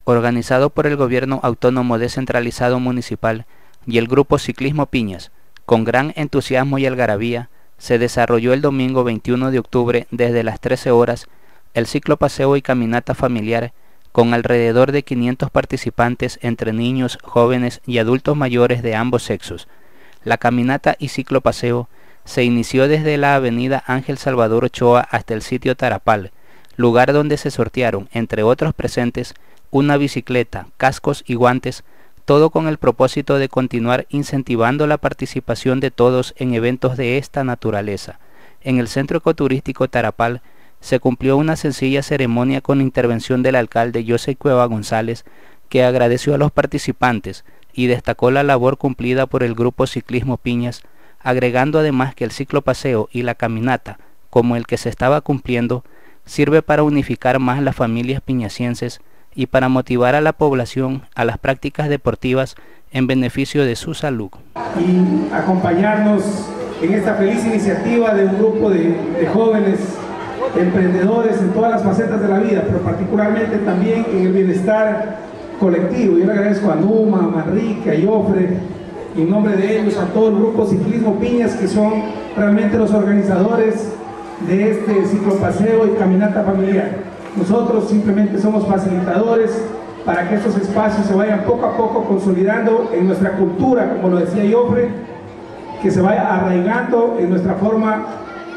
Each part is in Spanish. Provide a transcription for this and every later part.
organizado por el Gobierno Autónomo Descentralizado Municipal y el Grupo Ciclismo Piñas, con gran entusiasmo y algarabía, se desarrolló el domingo 21 de octubre desde las 13 horas el ciclopaseo y caminata familiar con alrededor de 500 participantes entre niños, jóvenes y adultos mayores de ambos sexos. La caminata y ciclopaseo se inició desde la avenida Ángel Salvador Ochoa hasta el sitio Tarapal, lugar donde se sortearon, entre otros presentes, una bicicleta, cascos y guantes, todo con el propósito de continuar incentivando la participación de todos en eventos de esta naturaleza. En el centro ecoturístico Tarapal se cumplió una sencilla ceremonia con intervención del alcalde José Cueva González, que agradeció a los participantes y destacó la labor cumplida por el Grupo Ciclismo Piñas, agregando además que el ciclopaseo y la caminata, como el que se estaba cumpliendo, sirve para unificar más las familias piñacienses y para motivar a la población a las prácticas deportivas en beneficio de su salud. Y acompañarnos en esta feliz iniciativa de un grupo de jóvenes emprendedores en todas las facetas de la vida, pero particularmente también en el bienestar colectivo. Yo le agradezco a Numa, a Manrique, a Jofre, y en nombre de ellos a todo el Grupo Ciclismo Piñas, que son realmente los organizadores de este ciclopaseo y caminata familiar. Nosotros simplemente somos facilitadores para que estos espacios se vayan poco a poco consolidando en nuestra cultura, como lo decía Jofre, que se vaya arraigando en nuestra forma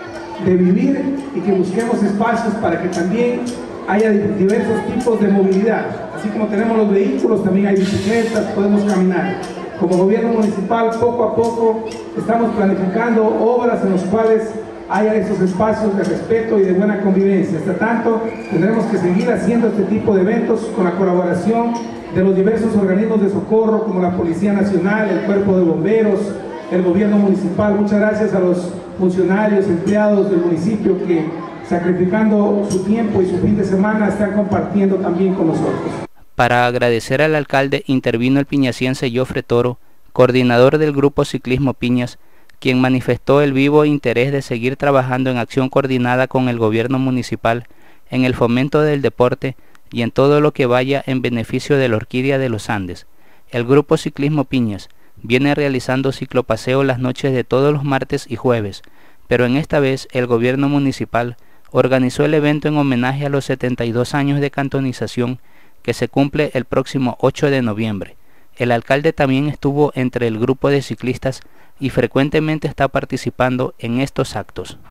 de vivir y que busquemos espacios para que también haya diversos tipos de movilidad. Así como tenemos los vehículos, también hay bicicletas, podemos caminar. Como gobierno municipal, poco a poco estamos planificando obras en las cuales haya esos espacios de respeto y de buena convivencia. Hasta tanto, tendremos que seguir haciendo este tipo de eventos con la colaboración de los diversos organismos de socorro, como la Policía Nacional, el Cuerpo de Bomberos, el gobierno municipal. Muchas gracias a los funcionarios, empleados del municipio que, sacrificando su tiempo y su fin de semana, están compartiendo también con nosotros. Para agradecer al alcalde intervino el piñaciense Jofre Toro, coordinador del Grupo Ciclismo Piñas, quien manifestó el vivo interés de seguir trabajando en acción coordinada con el gobierno municipal en el fomento del deporte y en todo lo que vaya en beneficio de la Orquídea de los Andes. El Grupo Ciclismo Piñas viene realizando ciclopaseo las noches de todos los martes y jueves, pero en esta vez el gobierno municipal organizó el evento en homenaje a los 72 años de cantonización que se cumple el próximo 8 de noviembre. El alcalde también estuvo entre el grupo de ciclistas y frecuentemente está participando en estos actos.